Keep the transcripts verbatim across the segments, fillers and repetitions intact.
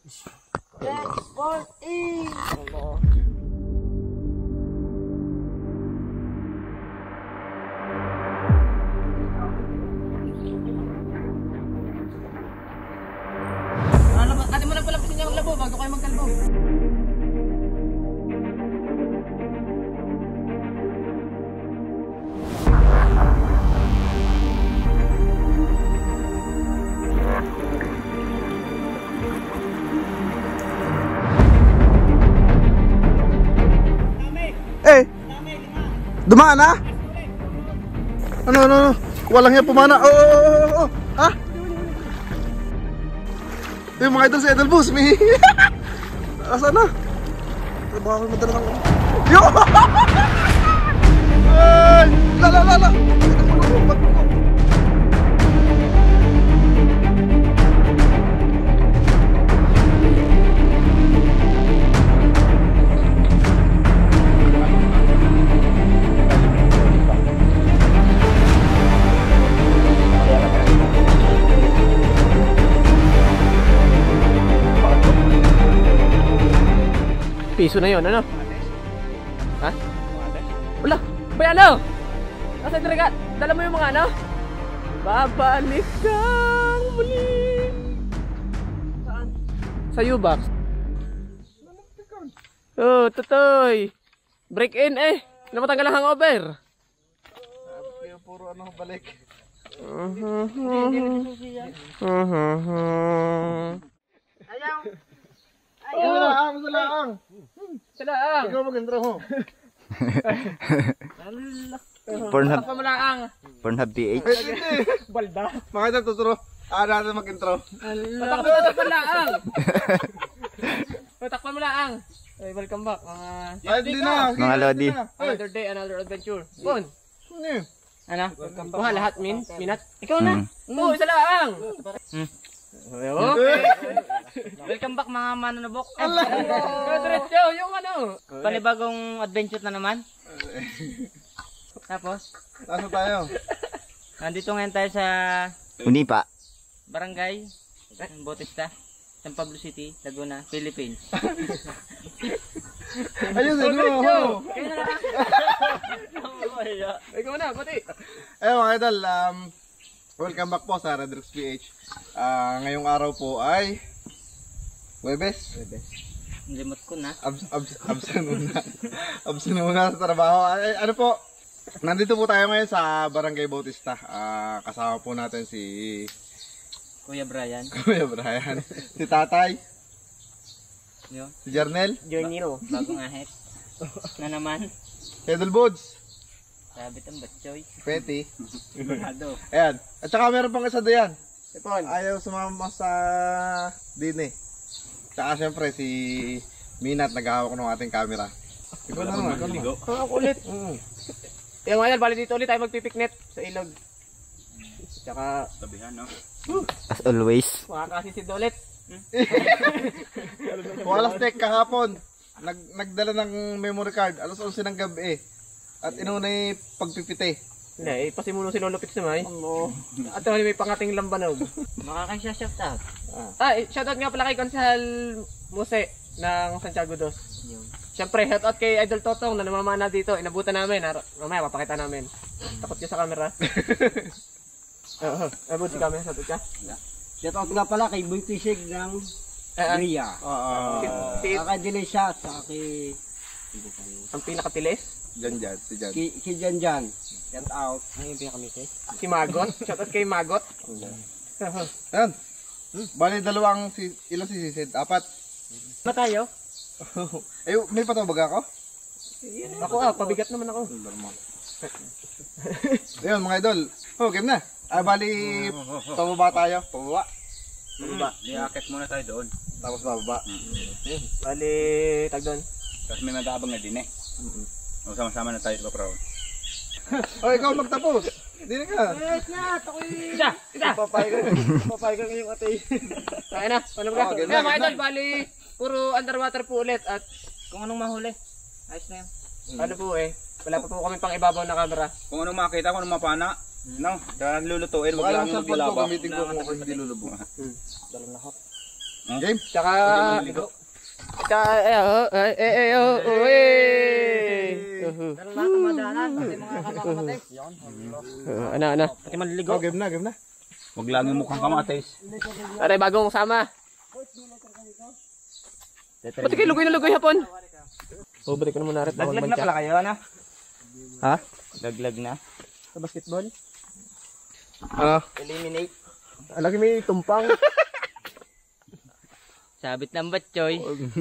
Export in! Allah. Ate mo lang pala pisin niya maglabo bago kayo magkalbo. Eh, dumaan na? Ano, ano, ano? Walang yan pumana. Oh, oh, oh, oh, oh. Ha? Yung mga idol sa Edelbus, may... Asa na? Baka ko madala ng... Yo! Ay! La, la, la, la! Ba't mo ko? Piso na yun, ano? Ha? Wala! Bay, ano? Nasa draga, dala mo yung mga ano? Babalik kang muli! Saan? Sa U-Box. Oh, tutoy! Break in eh! Ano matanggal ang hangover? Kaya puro ano, balik. Ayaw! Ayaw! Salaang! Salaang! Salaang! Ikaw mag-intro mo. Pornhub. Pamalaang! Pornhub P H. Balda! Mga idol, tuturo. Ah, natin mag-intro. Patakpan laang! Patakpan mo laang! Ay, welcome back mga... Ay, hindi na! Mga Lodi. Another day, another adventure. Bon! Ano? Ano? Kuha lahat, min? Minat? Ikaw na! Hmm. Oo, isa laang! Hmm. Okay! Welcome back mga mananabok. Diretso, yung ano! Panibagong adventure na naman. Tapos, Nasa tayo? nandito ngayon tayo sa Unipa. Barangay Bautista, San Pablo City, Laguna, Philippines. Ayun, ano? Ikaw na, pati! Ayun mga idol, um, welcome back po sa Redrix P H. Uh, ngayong araw po ay Webes. Webes. Limot ko na. Abs, abs, absent muna. Absent muna sa trabaho. Ay, ano po, nandito po tayo ngayon sa Barangay Bautista. Uh, kasama po natin si Kuya Brian. Kuya Brian. Si Tatay. Yo. Si Jarnel. Journal. Bagong ahit. Na naman. Edelbods. Sabit ang batchoy. Petty. Sigurado. Ayan. At saka meron pang isa diyan. Ipon. Ayaw sumama sa din eh. Tsaka syempre si Minat naghahawak ng ating camera. Ikaw na naman, ikaw naman. Ang kulit. Mm. Yung mga yan, bali dito ulit tayo magpipiknet sa ilog. Tsaka, Tabihan, no? As always. makakasisid ulit. Walas tek kahapon. Nag nagdala ng memory card alas onse ng gabi eh. At inuna yung pagpipite. Hindi, eh, pasimuno si Lolo Pits naman. Oo. At wali may pangating lambanog. Makakasya shout out. Ah, eh, shoutout nga pala kay Konsehal Muse ng Santiago dos. Yun. Siyempre, shoutout kay Idol Totong na namamana dito. Inabutan namin. Ar- Mamaya, papakita namin. Takot ka sa camera. Oo. Abot si camera, shoutout ka. Shoutout nga pala kay Boy Pisig ng Eh, ah, Ria. Oo. si, Saka delay siya sa kay ang pinakatilis. Diyan dyan, si Jan. si, si Jan Jan. Shout out. Ano yung pinakamitis? Si Magot. Shoutout kay Magot. Ayan. Bali dalawang si ilang si Sisid? Apat. Na tayo? Eh, may patubag ako? Ako ah, pabigat naman ako. Ayun mga idol. Oh, game na. Ah, bali pababa tayo. Pababa. Diba? Diakit muna tayo doon. Tapos bababa. Bali, tag doon. Tapos may mag-aabang na din eh. Sama-sama na tayo sa Papraw. Oh, ikaw magtapos. Hindi na ka. Isa! Isa! Papay ka. Papay ka ngayong atay. Kaya na, paano ba? Oh, Kaya ganda, mga ganda. idol, bali, puro underwater po ulit at Kung anong mahuli, ayos na yan. ano po eh, wala pa po kami pang ibabaw na camera. Kung anong makita, kung anong mapana, no? Kaya lulutuin, Baka wag lang lang sa yung pag ko maglaba. gamitin ko kung ako hindi lulubog. Dalang lahat. Game? Tsaka... Tsaka... Eh, oh, eh, eh, eh, oh, oh, eh. Uh-huh. Pero lahat ng madahanan, pati mga kamamatay. Uh, ano, ano? Pati maliligo. Oh, game na, game na. Huwag lang yung mukhang kamatis. Aray, bagong sama. Pati kayo lugoy na lugoy hapon. Oh, balik ko na muna rin. Laglag na pala kayo, ano? Ha? Laglag na. Sa basketball? Ano? Eliminate. Alagi may tumpang. Sabit ng batchoy.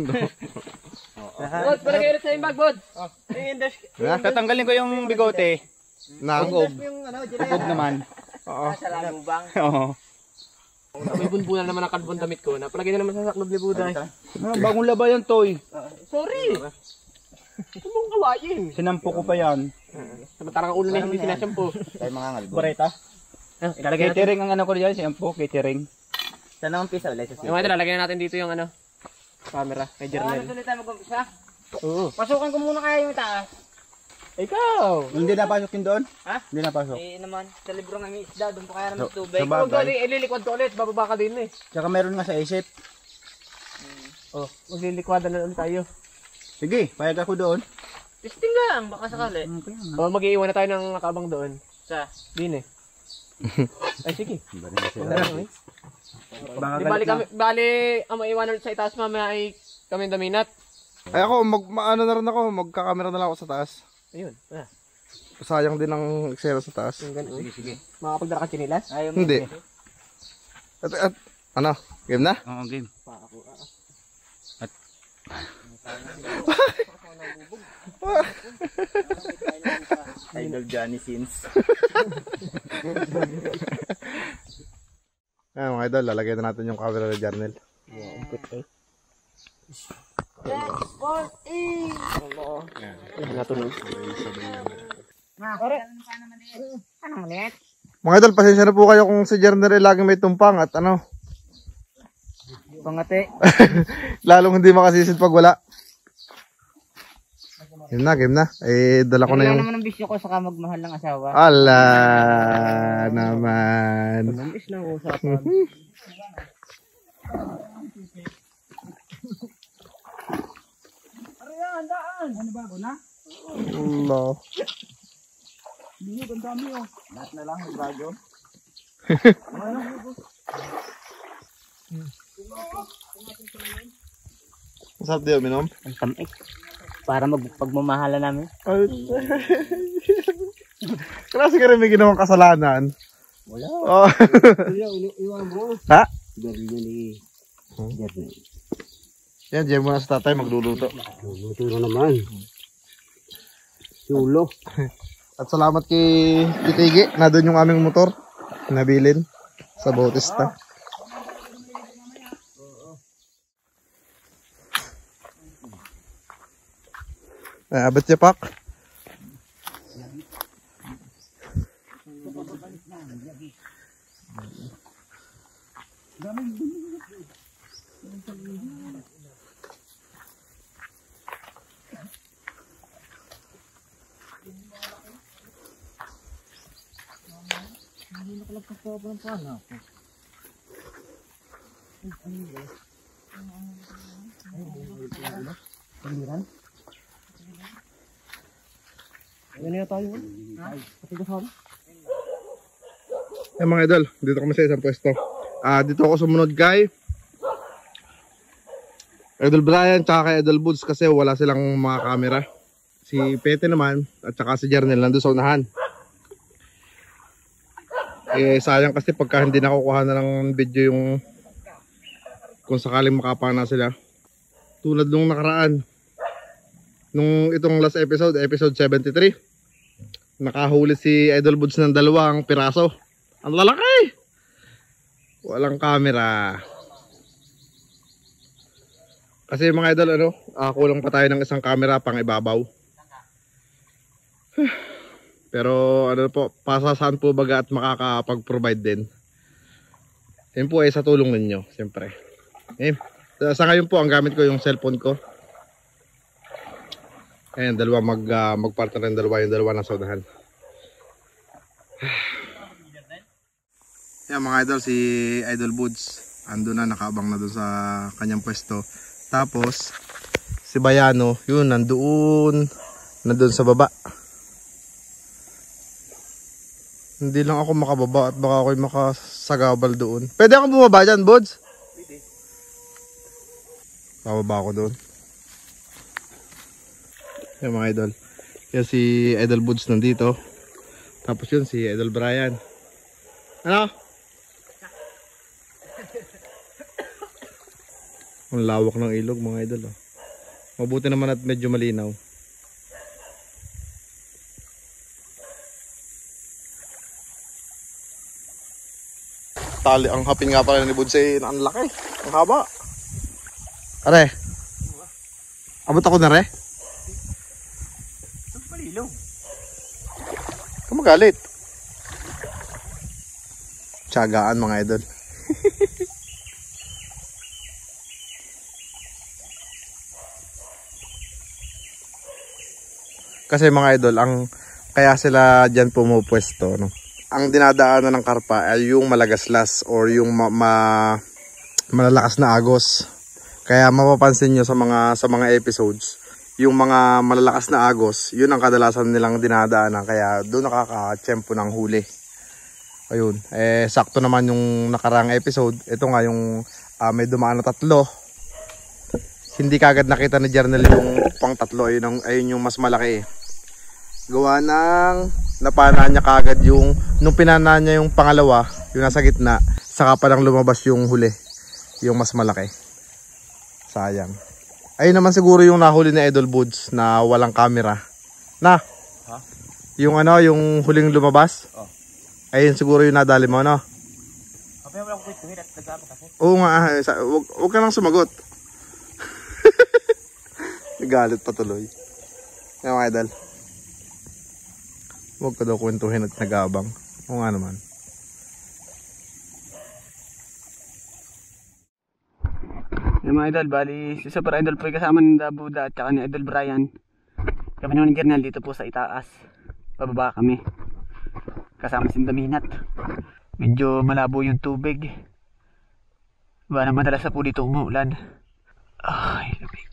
Bod, pala kayo rin sa yung bag, Bod. Tatanggalin ko yung bigote. Na. Ugog. Ugog naman. Oo. Sa lagubang. Oo. May bunbunan naman ang kalbon damit ko. Napalagay na naman sa saklob ni Buday. Ah, bagong laba yan, Toy. Sorry. Ito mong kawain. Sinampo ko pa yan. Samantarang ulo na hindi sinasampo. Tayo mga ngalbo. Bareta. Ah, ilalagay natin. Catering ang ano ko dyan, sinampo, catering. Saan ang umpisa ulit? Yung mga ito, lalagay na natin dito yung ano. Camera. Kay Jernel. Tuloy tayo mag-umpisa. Oo. Pasukan ko muna kaya yung taas. Ikaw. Hindi napasok yun doon? Ha? Hindi napasok. Eh naman, sa libro nga may isda, doon pa kaya naman So- tubig. sa bagay. Huwag doon, ililikwad ko ulit. Bababa ka din eh. Tsaka meron nga sa isip. Oh, maglilikwada na ulit tayo. Sige, payag ako doon. Testing lang, baka sakali. Oh, mag-iiwan na tayo ng nakabang doon. Sa? Din eh. Ay, sige. Baka Di bali kami, bali, ang maiwanan ulit sa itaas mamaya ay kami daminat. Ay ako, mag, maano na rin ako, magkakamera na lang ako sa taas. Ayun. Ah, Sayang din ang eksena sa taas. yung ganun. Sige, sige. Makapagdara ka chinilas? Ayaw mo. Hindi. At, at, ano, game na? Oo, game. Idol Johnny Sins. Ayan mga idol, lalagay na natin yung camera ni Jarnel. Natuloy. Mga idol, pasensya na po kayo kung si Jarnel ay laging may tumpang at ano, Pangate. lalong hindi makasisid pag wala. Game na, game na. Eh, dala ko na Wala yung... naman ang bisyo ko saka magmahal ng asawa. Ala naman. Namis na usapan. Allah. Masarap din uminom? Ang tamis. Para magpagmamahala namin. Klase ka rin may ginawang kasalanan. Wala. Oh. Kuya, iwan mo. Ha? Jernel eh. Jernel. Yan, diyan muna sa tatay magluluto. Luto na naman. Sulo. At salamat kay Kitigi na doon yung aming motor. Nabilin sa Bautista. Ah, abot siya pak. Yan na tayo. Eh mga idol, dito kami sa isang pwesto. Ah, dito ako sumunod kay Idol Brian tsaka kay Idol Boods kasi wala silang mga camera. Si Pete naman at saka si Jernel nandun sa unahan. Eh sayang kasi pagka hindi nakukuha na ng video yung kung sakaling makapana sila. Tulad nung nakaraan. Nung itong last episode, episode seventy-three. Nakahuli si Idol Boods ng dalawang piraso. Ang lalaki! Walang camera. Kasi mga idol, ano, uh, kulang pa tayo ng isang camera pang ibabaw. Pero ano po, pasasaan po baga at makakapag-provide din. Yan po ay sa tulong ninyo, siyempre. Eh, sa ngayon po, ang gamit ko yung cellphone ko. Ayan, dalawa mag, uh, mag-partner ng dalawa, yung dalawa na saunahan. Yan mga idol, si Idol Boods. ando na, nakaabang na doon sa kanyang pwesto. Tapos si Bayano, yun, nandoon, nandoon sa baba. Hindi lang ako makababa at baka ako'y makasagabal doon. Pwede ako bumaba dyan, Bods? Pwede. Bababa ako doon. Yan mga idol. Yan si Idol Bods nandito. Tapos yun si Idol Brian. Ano? Ang lawak ng ilog mga idol. Oh. Mabuti naman at medyo malinaw. Tali, ang hapin nga pala ni Bods ay ang laki. Ang haba. Are. Abot ako na re. Palilong. Kamagalit. Tiyagaan mga idol. Kasi mga idol, ang kaya sila diyan pumupwesto, no. Ang dinadaanan ng karpa ay yung malagaslas or yung ma, ma malalakas na agos. Kaya mapapansin nyo sa mga sa mga episodes, yung mga malalakas na agos, yun ang kadalasan nilang dinadaanan. Kaya doon nakaka-tiyempo ng huli. Ayun, eh sakto naman yung nakarang episode. Ito nga yung uh, may dumaan na tatlo. Hindi kagad nakita ni Jernel yung pang tatlo. Ayun, ang, ayun yung mas malaki. Gawa ng napana niya kagad yung nung pinana niya yung pangalawa, yung nasa gitna, saka pa lang lumabas yung huli, yung mas malaki. Sayang. Ayun naman siguro yung nahuli ni Idol Bods na walang camera. Na? Ha? Yung ano, yung huling lumabas? Oh. Ayun siguro yung nadali mo, no? Kapag wala ko kwituhin at nagama kasi. Oo nga, eh, sa- wag, wag ka nang sumagot. Galit pa tuloy. Yung mga idol. Huwag ka daw kwentuhin at nag-aabang. Oo nga naman. Yung mga idol, bali si Super Idol po ay kasama ni Dabuda at saka ni Idol Brian. Kami naman ni Jernel dito po sa itaas. Pababa kami. Kasama si Daminat. Medyo malabo yung tubig. Baka madalas na po dito umuulan. Ay, lamig.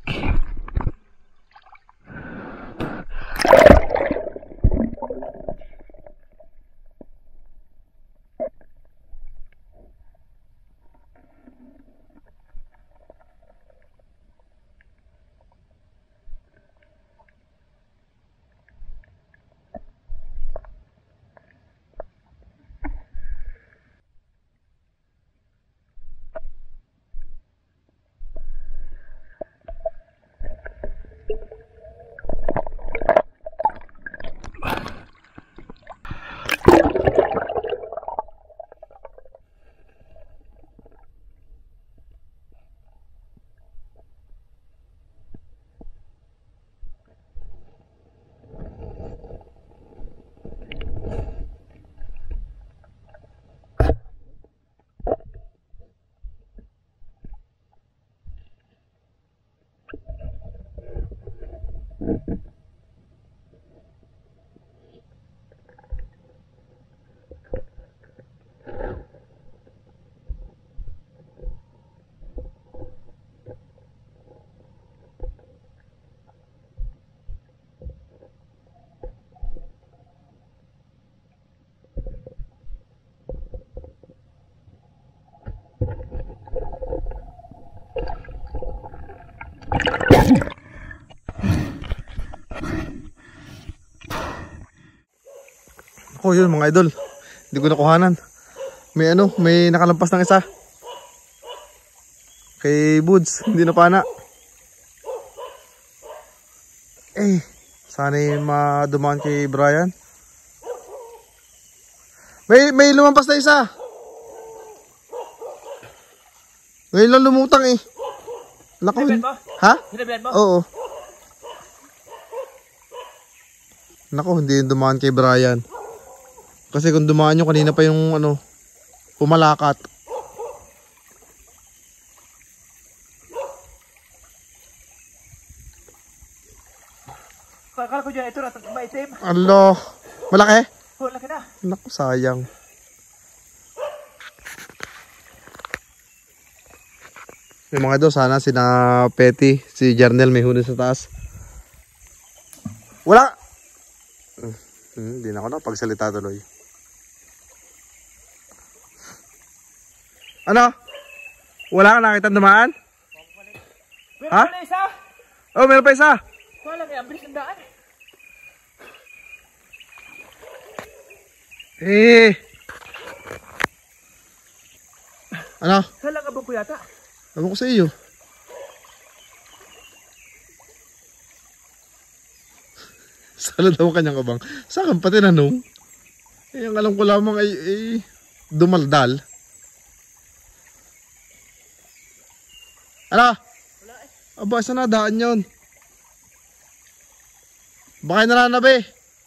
Ako yun mga idol. Hindi ko nakuhanan. May ano, may nakalampas ng isa. Kay Bods, hindi na pana. Eh, sana'y madumaan kay Brian. May may lumampas na isa. Ngayon lang lumutang eh. Naku. Ha? Hinabihan mo? Oo. Naku, hindi yung dumaan kay Brian. Kasi kung dumaan nyo, kanina pa yung ano, pumalakat. Akala ko dyan, ito na, maitim. Alo, malaki? Oh, laki na. Naku, sayang. Yung mga idol, sana sina Petty, si Jarnel may huni sa taas. Wala! Hmm, hindi na ako nakapagsalita tuloy. Ano? Wala ka nakita dumaan? Meron Ha? pala isa! Oh, meron pa isa! Wala kaya, bilis ng daan. Eh! Ano? Hala ka ba ko yata? Ewan ko sa iyo. Sala daw kanyang kabang. Sa akin pati nanong. Eh, ang alam ko lamang ay, ay dumaldal. Ano? Aba, saan na daan yun? Baka yung nananabi.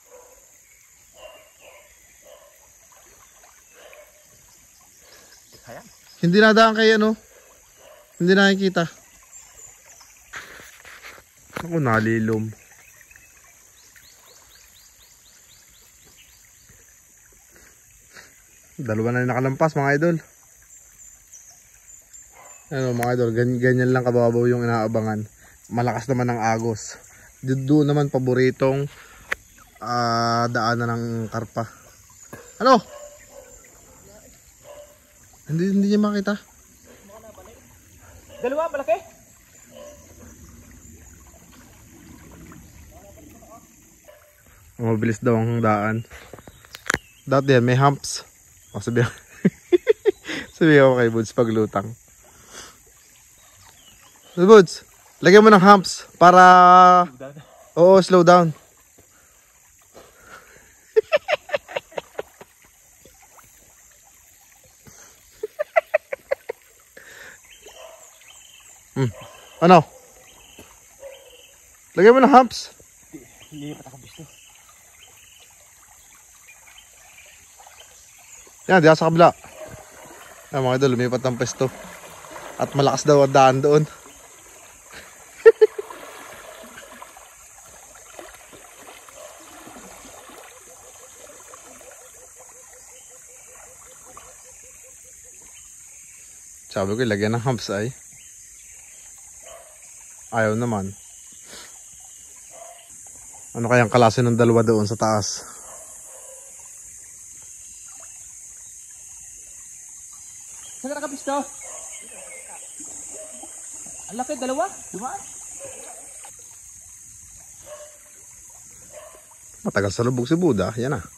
Hindi na daan kay ano. Hindi nakikita. Ako nalilom. Dalawa na yung nakalampas mga idol. Ano mga idol, ganyan, ganyan lang kababaw yung inaabangan. Malakas naman ang agos. Doon naman paboritong uh, daanan ng karpa. Ano? Hindi, hindi niya makita. Dalawa, malaki. Mabilis daw ang daan. Dati yan, may humps. O sabi sabi ako kay Buds paglutang. So, Buds, lagyan mo ng humps para oo, slow down. Hmm. Ano? Lagyan mo ng humps. Hindi pa nakabisto. Yan, diyan sa kabila. Yan mga idol, lumipat ang pesto. At malakas daw ang daan doon. Sabi ko, ilagyan ng humps ay. Ayaw naman. Ano kayang klase ng dalawa doon sa taas? Saan ka nakabisto? Ang laki, dalawa. Dumaan. Matagal sa lubog si Buda. Yan ah.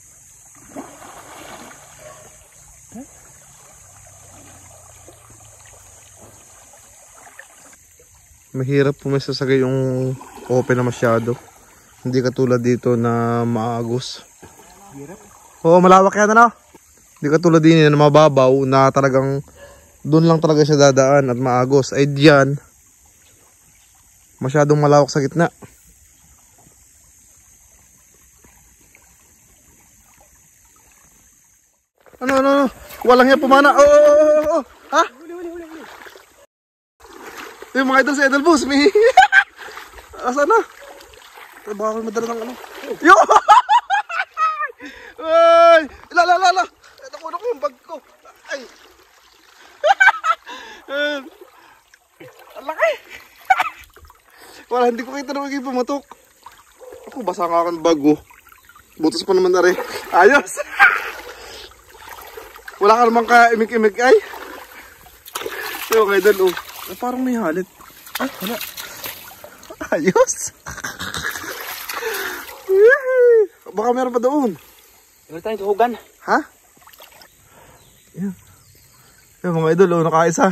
Mahirap pumisasagay yung open na masyado. Hindi katulad dito na maagos. Oo, malawak yan ano? Hindi katulad din na mababaw na talagang doon lang talaga siya dadaan at maagos. Ay diyan, masyadong malawak sa gitna. Ano, ano, ano? Walang yan pumana. Oo, oo, oo, oo. Ha? Yung mga idol sa Edelbus, may... Asan na? Ay, baka ako madala ng ano. Yo! Ay! La, la, la, la! Ito ko na ko yung bag ko. Ay! Ang laki! Wala, hindi ko kita na magiging pumatok. Ako, basa nga akong bag ko. Butas pa naman na rin. Ayos! Wala ka naman ka imik-imik ay. Yung mga idol, oh. Eh, parang may halit. Ay, wala. Ayos. Baka meron pa doon. Meron tayong tuhugan. Ha? Yan. Yan mga idol, oh, nakaisa.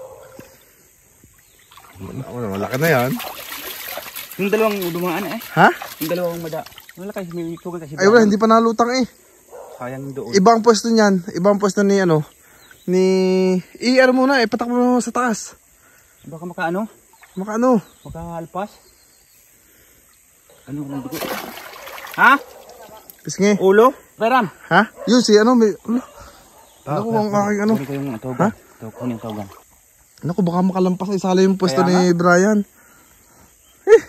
Malaki na yan. Yung dalawang dumaan eh. Ha? Yung dalawang mada. Malaki, may tuhugan kasi. Ay wala, hindi pa nalutang eh. Sayang doon. Ibang pwesto niyan. Ibang pwesto ni ano. Ni... I-ano muna, ipatak mo sa taas. Baka makaano? Makaano? Makahalpas? Ano nang dugo? Ha? Pisngi. Ulo? Peram. Ha? Yun si ano, may... Ano? Naku, ang aking ano. Kunin ko yung tuhugan. Kunin yung tuhugan. Naku, baka makalampas ay sala yung pwesto Kaya ni Brian. Eh.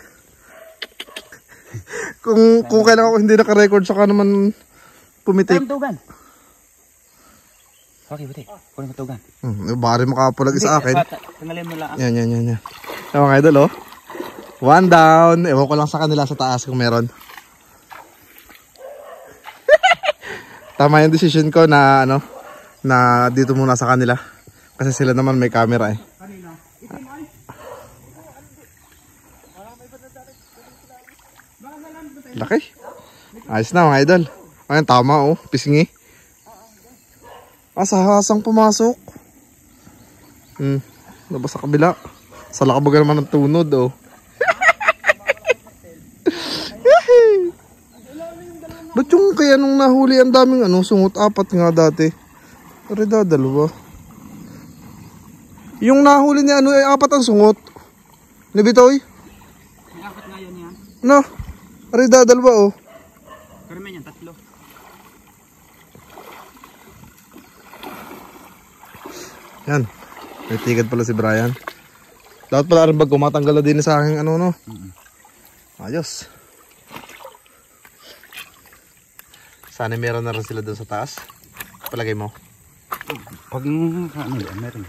kung, kung kailan ako hindi naka-record, saka naman pumitik. Peram tuhugan. Okay, buti. Kunin mo tugan. Hmm, baka rin makapulag sa akin. Tanggalin mo lang. Yan, yan, yan, yan. Yan mga idol, oh. One down. Ewan ko lang sa kanila sa taas kung meron. Tama yung decision ko na, ano, na dito muna sa kanila. Kasi sila naman may camera eh. Laki. Ayos na mga idol. Ayun, tama oh. Pisngi. Asahasang pumasok. Hmm. Labas sa kabila. Sa lakabagan naman ng tunod oh. Ba't yung kaya nung nahuli ang daming ano, sungot? Apat nga dati. Rida, dalawa. Yung nahuli niya ano ay apat ang sungot. Ni Bitoy? Apat nga yan yan. No. Rida, dalawa oh. Karamihan yan, tatlo. Yan. May tigad pala si Brian. Dapat pala rin bag kumatanggal na din sa aking ano no. Ayos. Sana meron na rin sila doon sa taas. Palagay mo. Pag ano yan, meron.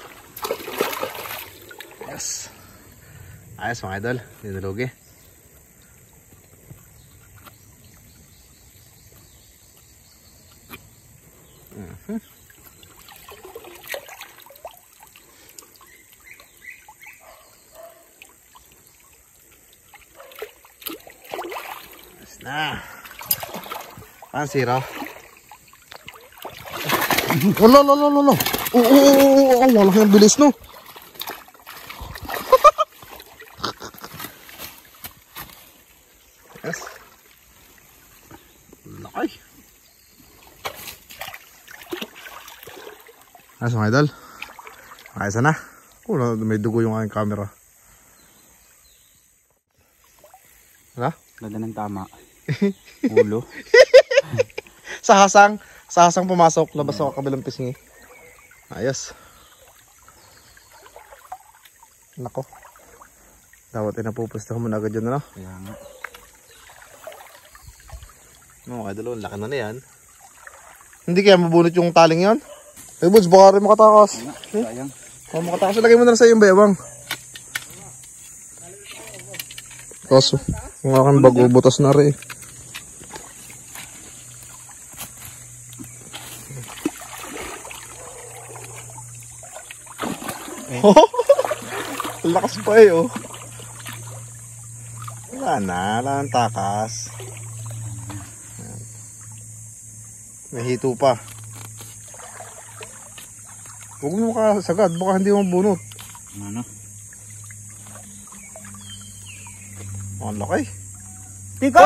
Yes. Ayos mga idol. Dinulugi. Mm-hmm. Ayos na. Pan zero. Wala, wala, wala, wala. Oo, oo, oo, oo, wala kang bilis no. Yes. Laki. Ayos mga idol. Ayos na. Oh, may dugo yung aking camera. Hala? Ganda ng tama. Ulo. Sa hasang. Sa hasang pumasok. Labas ako kabilang pisngi. Ayos. Nako. Dapat ay napupustahan mo na agad yun, ano? Kaya nga. No, kaya dalawang laki na na yan. Hindi kaya mabunot yung taling yan? Eh, Buds, baka rin makatakas. Sayang. Kung makatakas, lagay mo na sa iyong bayawang. Kaso, kung aking bago, butas na rin. Lakas pa eh, oh. Wala na, wala nang takas. Ayan. May hito pa. Huwag mo makasagad, baka hindi mo bunot. Ano? Ang laki. Tiko!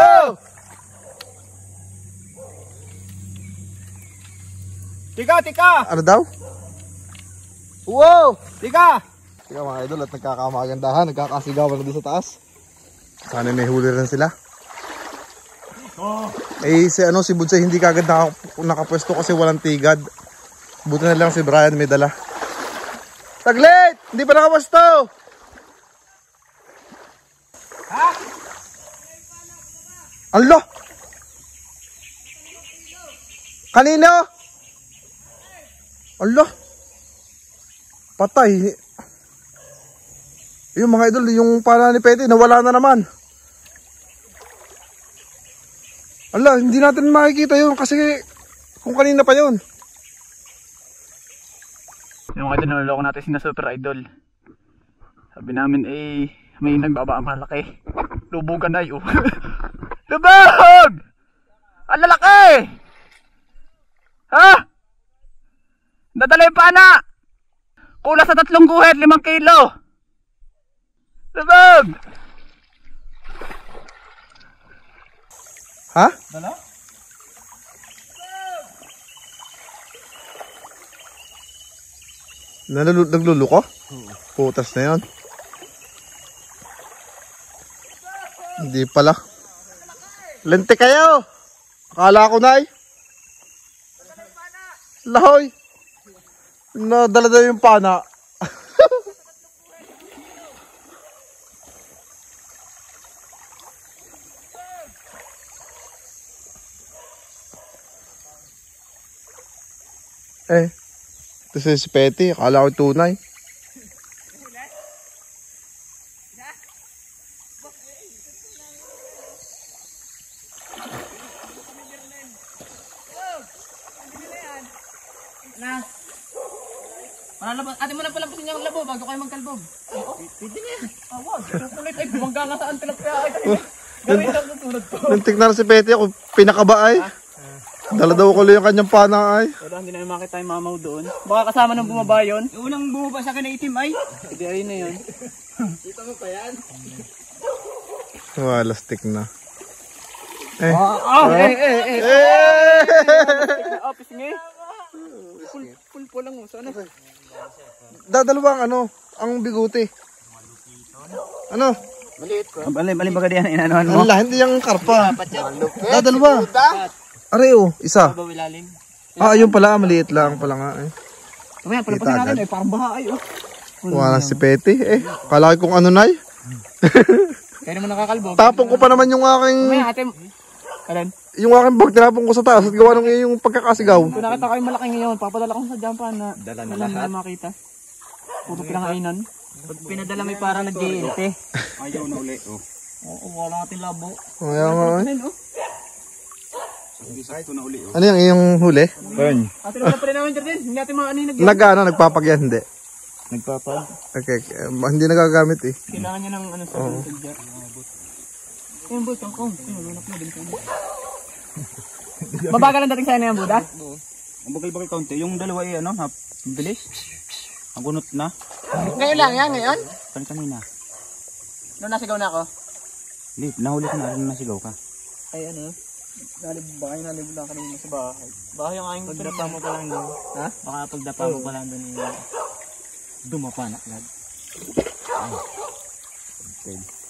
Tika, tika! Ano daw? Wow! Tika! Tika mga idol, at nagkakamagandahan, nagkakasigawan na doon sa taas. Sana may huli rin sila. Eh si ano si Budsay hindi kagad naka, nakapwesto kasi walang tigad. Buti na lang si Brian may dala. Saglit! Hindi pa nakapwesto! Ha? Alo! Kanino? Alo! Patay. Yung mga idol, yung pala ni Petty, nawala na naman. Ala, hindi natin makikita yun kasi kung kanina pa yun. Yung mga idol, naloloko natin sina Super Idol. Sabi namin eh, may nagbaba ang malaki. Lubugan na yun. Lubog! Ang lalaki! Ha? Dadala yung pana! Kulang sa tatlong guhit, limang kilo! Lubog! Ha? Dala? Nalulu nagluluko? Putas na yun. Hindi pala. Lente kayo! Akala ko na eh. Lahoy! Nadala na yung pana. Eh, Ito si si Petty, akala ko tunay. Na. Panalabas. Ate mo na pala pusin niya ang labo bago kayo magkalbog. Oo, pwede na yan. Awag. Kukulit ay bumangga nga saan tilapia ay. Gawin lang susunod ko. Nung tignan na si Petty ako, pinakaba ay. Dala daw ko lang yung kanyang pana ay. Wala, hindi na makita yung mamaw doon. Baka kasama nang bumaba yun. Yung unang bumaba sa akin na itim ay. Hindi, ayun na yun. Kita mo pa yan? Wala, stick na. Eh. Oh, eh, eh, eh. Eh! Office nga. Full, full po lang mo. Sana. Dadalawang ano, ang biguti. Ano? Maliit ko. Bali, bali baga diyan inaanohan mo. Wala, hindi yung karpa. Dadalwa. Are oh, isa. Bawilalim. Ah, ayun pala, maliit lang pala nga eh. Tumaya, palapasin natin eh. Parang baha ay. Oh. Wala si Petty eh. Kala ko kung ano na eh. Kaya naman nakakalbog. Tapong ko pa naman yung aking, Tumaya, ate. Alam. yung aking bag, tinapong ko sa taas at gawa nung yung pagkakasigaw. Kung nakita ko yung malaki ngayon, papadala ko sa jampan na dala na lahat. Na makita. Puro pinangainan. Pag pinadala may parang nag-J L T. Ayaw na uli. Oh. Oo, wala natin labo. Kaya nga eh. Ayun, oh. Ito na uli. Oh. Ano yung iyong huli? Burn. Ate naman pa rin namin dyan. Hindi natin mga ano yung nag Nag ano, nagpapagyan, hindi. Nagpapag. Okay, okay. Eh, hindi nagagamit eh. Kailangan niya ng ano sa Oo. sadya. Ayun, boy, kangkong. Ayun, lunak na din sa inyo. Mabagal ang dating sa inyo yung Buddha? Ang bagal-bagal kaunti. Yung dalawa ay ano, ha? Bilis. Ang gunot na. Ngayon lang yan, ngayon? Kan kanina. Noon nasigaw na ako. Hindi, nahuli ka na. Ano nasigaw ka? Ay ano? Nalib, baka yung nalib lang kanina sa bahay. Baka yung aking pagdapa mo pa lang doon. Ha? Baka pagdapa mo pa lang doon yung dumapanak lang.